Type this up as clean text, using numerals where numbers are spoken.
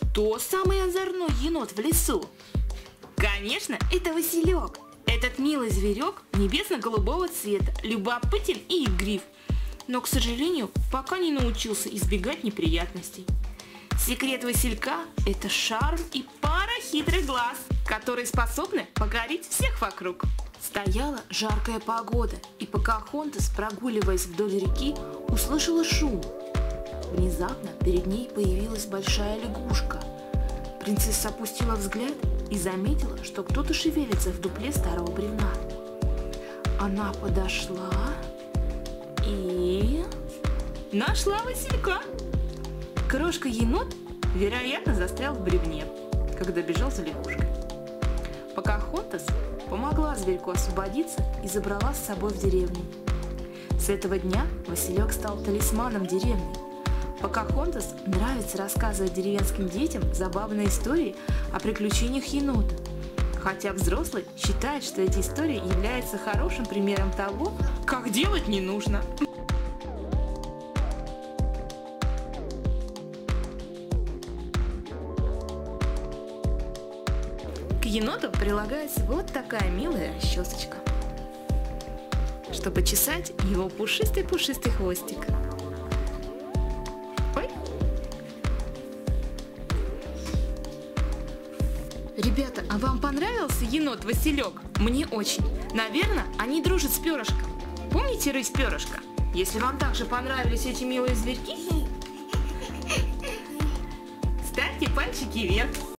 Кто самый озорной енот в лесу? Конечно, это Василек. Этот милый зверек небесно-голубого цвета, любопытен и игрив, но, к сожалению, пока не научился избегать неприятностей. Секрет Василька – это шарм и пара хитрых глаз, которые способны покорить всех вокруг. Стояла жаркая погода, и Покахонтас, прогуливаясь вдоль реки, услышала шум. Внезапно перед ней появилась большая лягушка. Принцесса опустила взгляд и заметила, что кто-то шевелится в дупле старого бревна. Она подошла и нашла Василька. Крошка-енот, вероятно, застрял в бревне, когда бежал за лягушкой. Покахонтас помогла зверьку освободиться и забрала с собой в деревню. С этого дня Василек стал талисманом деревни. Покахонтас нравится рассказывать деревенским детям забавные истории о приключениях енота, хотя взрослый считает, что эти истории являются хорошим примером того, как делать не нужно. К еноту прилагается вот такая милая расчесочка, чтобы чесать его пушистый-пушистый хвостик. Ой! Ребята, а вам понравился енот Василек? Мне очень. Наверное, они дружат с Перышком. Помните рысь Перышко? Если вам также понравились эти милые зверьки, ставьте пальчики вверх.